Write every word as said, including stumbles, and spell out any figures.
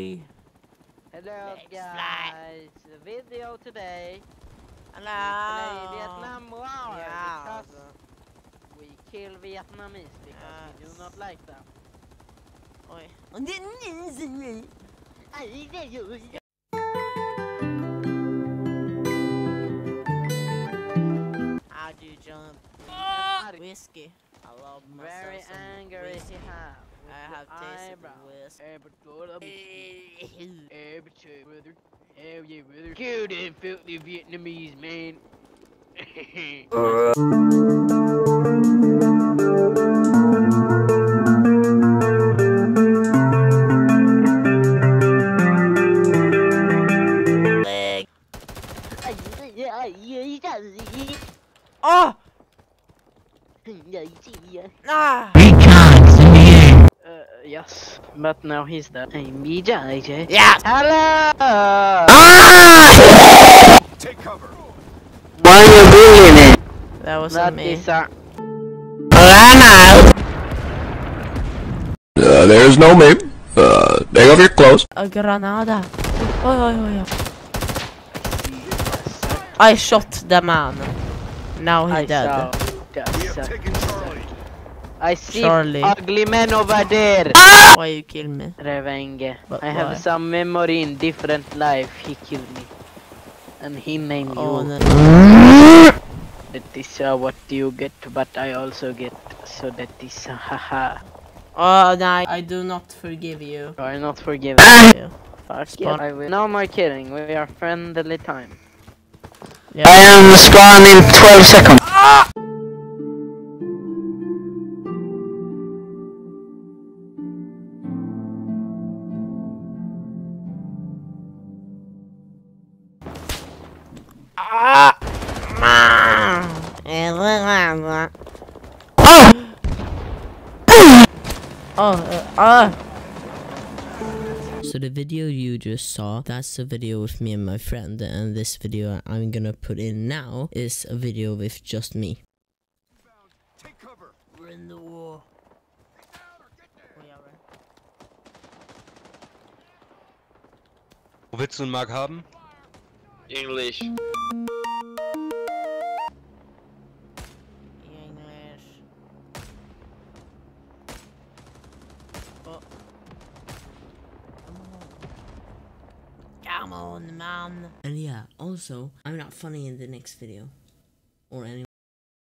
Sorry. Hello Let's guys, video today. Hello. We play Vietnam War Yeah. because we kill Vietnamese because Yes. we do not like them. Oj. How do you jump? Oh! Whiskey. I love myself Very some angry whiskey. he have. I have tasted whiskey. Every brother, hell yeah, brother. Kill them filthy Vietnamese, man. Leg. Oh! Ah! Uh, yes, but now he's dead. Hey, me, J J. Yes! Hello! Ah! Take cover. Why are you doing it? That was That me. is a... Uh, there's no me. Uh, take off your clothes. A granada. Oj, oj, oj, oj. I shot the man. Now he I dead. saw We have the taken Charlie. I see Charlie. ugly men over there. Why you kill me? Revenge. But I have why? some memory in different life. He killed me. And he named Oh, you. no. That is uh, what you get, but I also get. So that is uh, haha. Oh, no, I do not forgive you. You are not forgiven. Yeah. Fuck Spawn. yeah, I will. No more killing. We are friendly time. Yeah. I am spawn in twelve seconds. Ah! Ah! Oh! Oh, uh, ah! So the video you just saw, that's a video with me and my friend, and this video I'm gonna put in now is a video with just me. Take cover. We're in the war. Wo willst du einen Mark haben? English. English. Oh. Come on, man. And yeah, also, I'm not funny in the next video. Or any